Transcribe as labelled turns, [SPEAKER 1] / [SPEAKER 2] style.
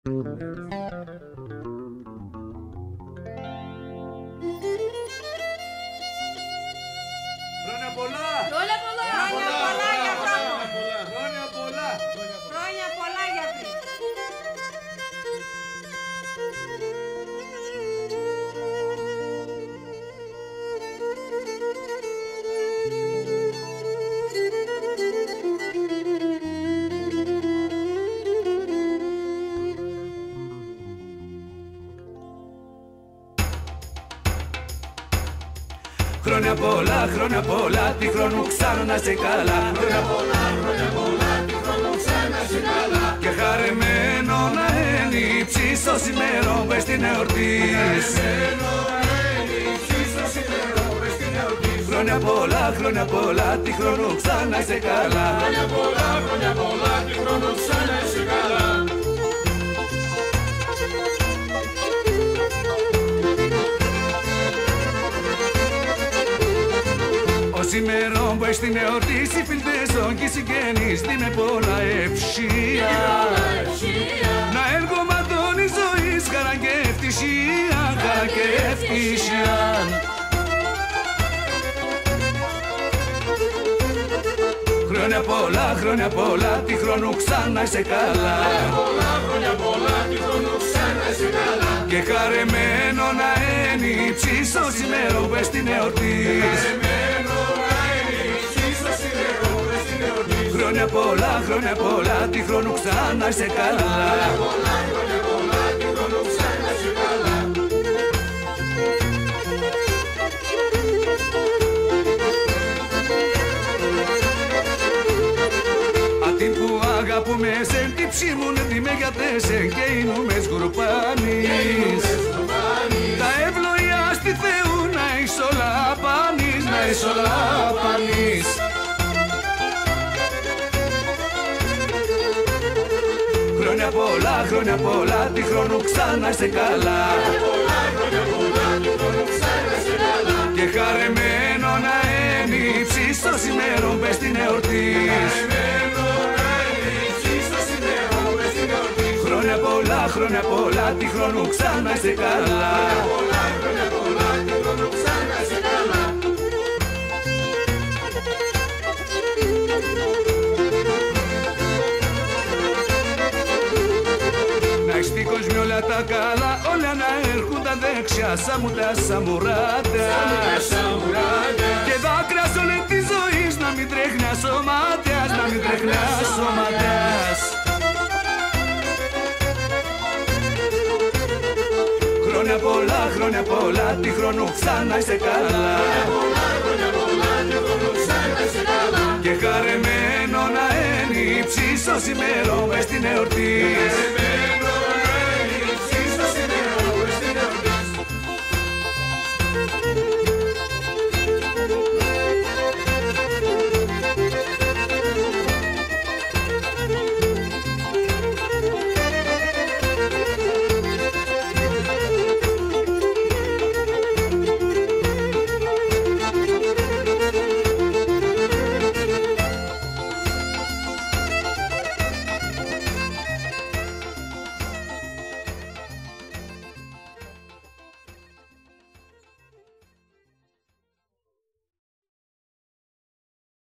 [SPEAKER 1] Χρόνια πολλά!
[SPEAKER 2] Χρόνια πολλά!
[SPEAKER 3] Χρόνια πολλά για Θάκο!
[SPEAKER 1] Χρόνια πολλά!
[SPEAKER 3] Χρόνια πολλά γιατροί!
[SPEAKER 1] Χρόνια πολλά, τη χρόνου ξανά να σε καλά. Χρόνια πολλά, τη χρόνου ξανά να σε καλά. Και χαρεμένο να ένιψεις το σημερό μες στην εορτή. Χρόνια πολλά, τη χρόνου ξανά να σε καλά. Χρόνια πολλά, τη χρόνου ξανά να σε καλά. Σήμερον που στην εορτή συμφιλτέσον και συγγενείς την με πολλά ευσία. Να εργοματώνει ζωής χαρά και ευτυχία, χαρά και ευτυχία. Χρόνια πολλά, τη χρόνου ξανά είσαι καλά. Χρόνια πολλά, τη χρόνου ξανά είσαι καλά. Και χαρεμένο να ένιψεις το σημερό μες στην εορτή. Χρόνια πολλά, τη χρόνου ξανά είσαι καλά. Χρόνια πολλά, τη χρόνου ξανά είσαι καλά. Αντί που αγαπούμε σεν τι ψήμουν τι με γιατέσεν και είνουμε σκουρπάνεις. Τα ευλογιά στη Θεού να είσαι όλα πανείς, να είσαι όλα πανείς. Χρόνια πολλά, τη χρόνου ξανά είσαι καλά. Χρόνια πολλά, τη χρόνου ξανά είσαι καλά. Και χαρεμένο να ένιψεις το σημερό μες στην εορτή. Χρόνια πολλά, τη χρόνου ξανά είσαι καλά. Χρόνια πολλά, τη χρόνου ξανά είσαι καλά. Στην κοσμή όλα τα καλά, όλα να έρχουν τα δεξιά σαν μου τα σαμουράτα. Και δάκρυα σ' όλη τη ζωής να μην τρέχνας ο μάτιας, να μην τρέχνας ο μάτιας. Χρόνια πολλά, τη χρόνου ξανά είσαι καλά. Χρόνια πολλά, τη χρόνου ξανά είσαι καλά. Και χαρεμένο να ένιψεις το σημερό μες στην εορτή.